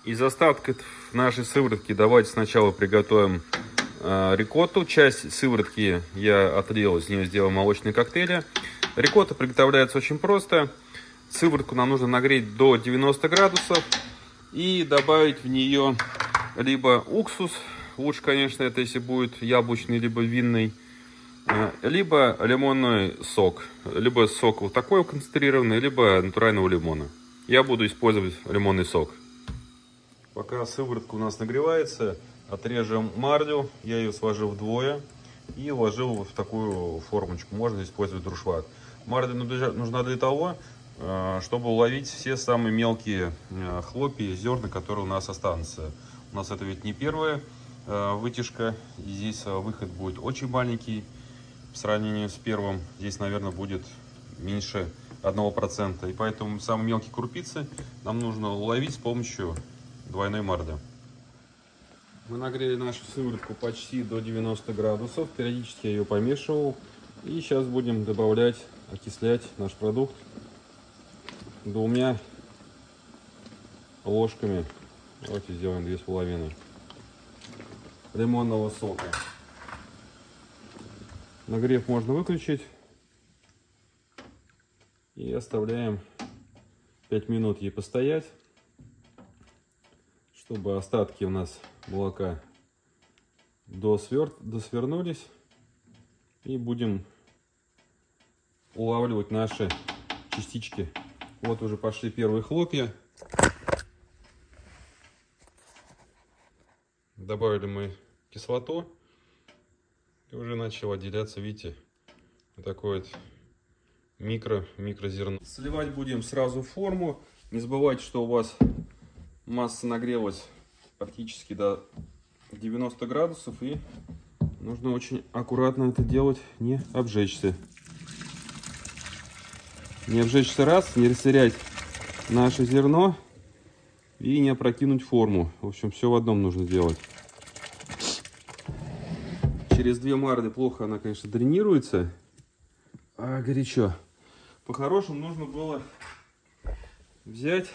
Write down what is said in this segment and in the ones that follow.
Из остатков нашей сыворотки давайте сначала приготовим рикотту. Часть сыворотки я отлил, из нее сделал молочные коктейли. Рикотта приготовляется очень просто. Сыворотку нам нужно нагреть до 90 градусов и добавить в нее либо уксус, лучше, конечно, это если будет яблочный, либо винный, либо лимонный сок, либо сок вот такой концентрированный, либо натурального лимона. Я буду использовать лимонный сок. Пока сыворотка у нас нагревается, отрежем марлю. Я ее сложил вдвое и вложил в такую формочку. Можно использовать дуршлаг. Марля нужна для того, чтобы уловить все самые мелкие хлопья и зерна, которые у нас останутся. У нас это ведь не первая вытяжка. И здесь выход будет очень маленький в сравнении с первым. Здесь, наверное, будет меньше 1%. И поэтому самые мелкие крупицы нам нужно уловить с помощью двойной марли. Мы нагрели нашу сыворотку почти до 90 градусов. Периодически я ее помешивал. И сейчас будем добавлять, окислять наш продукт 2 ложками. Давайте сделаем 2,5 лимонного сока. Нагрев можно выключить. И оставляем 5 минут ей постоять, чтобы остатки у нас молока досвернулись. И будем улавливать наши частички. Вот уже пошли первые хлопья. Добавили мы кислоту. И уже начало отделяться, видите, вот такое вот микрозерно. Сливать будем сразу в форму. Не забывайте, что у вас масса нагрелась практически до 90 градусов. И нужно очень аккуратно это делать, не обжечься. Не обжечься раз, не растерять наше зерно и не опрокинуть форму. В общем, все в одном нужно делать. Через 2 марли плохо она, конечно, дренируется, а горячо. По-хорошему нужно было взять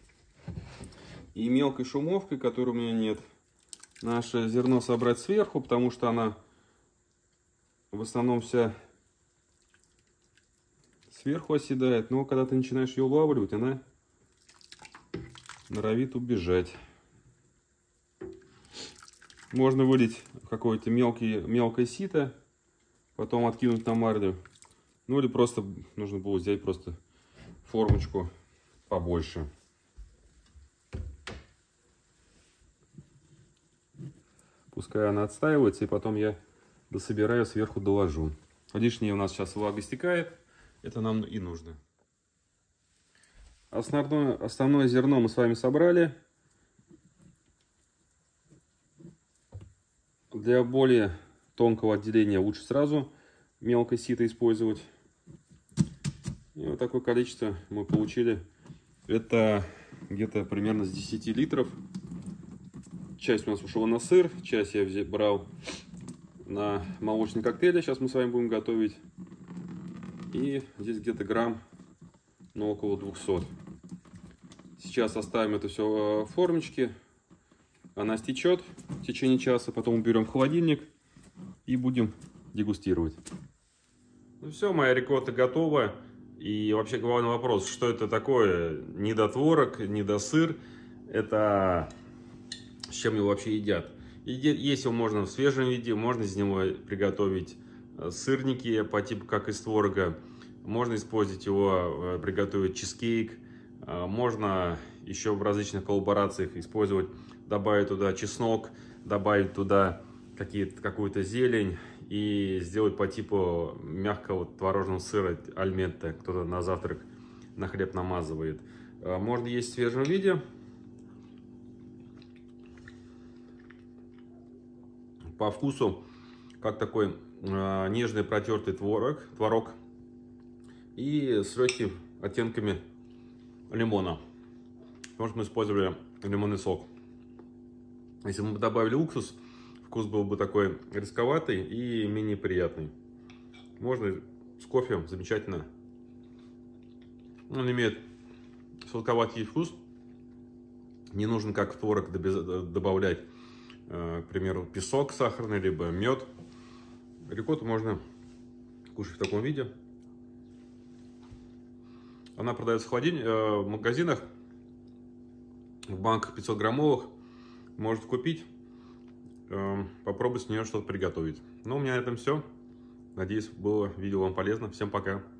и мелкой шумовкой, которой у меня нет, наше зерно собрать сверху, потому что она в основном вся сверху оседает. Но когда ты начинаешь ее улавливать, она норовит убежать. Можно вылить какое-то мелкое сито, потом откинуть на марлю. Ну или просто нужно было взять просто формочку побольше. Пускай она отстаивается, и потом я дособираю, сверху доложу. Лишнее у нас сейчас влага стекает, это нам и нужно. Основное зерно мы с вами собрали. Для более тонкого отделения лучше сразу мелкое сито использовать. И вот такое количество мы получили. Это где-то примерно с 10 литров. Часть у нас ушла на сыр, часть я брал на молочные коктейли. Сейчас мы с вами будем готовить. И здесь где-то грамм, ну, около 200. Сейчас оставим это все в формочке. Она стечет в течение часа, потом уберем в холодильник и будем дегустировать. Ну все, моя рикотта готова. И вообще главный вопрос, что это такое? Недотворог, недосыр. Это с чем его вообще едят? Есть его можно в свежем виде, можно из него приготовить сырники по типу как из творога. Можно использовать его, приготовить чизкейк. Можно еще в различных коллаборациях использовать, добавить туда чеснок, добавить туда какую-то зелень и сделать по типу мягкого творожного сыра альметте. Кто-то на завтрак на хлеб намазывает. Можно есть в свежем виде. По вкусу как такой нежный протертый творог и с легкими оттенками лимона. Потому что мы использовали лимонный сок. Если бы мы добавили уксус, вкус был бы такой рисковатый и менее приятный. Можно с кофе, замечательно. Он имеет сладковатый вкус, Не нужно, как в творог, добавлять, к примеру, песок сахарный, либо мед. Рикотту можно кушать в таком виде. Она продается в магазинах, в банках 500 граммовых. Можете купить, попробовать с нее что-то приготовить. Ну, у меня на этом все. Надеюсь, было видео вам полезно. Всем пока.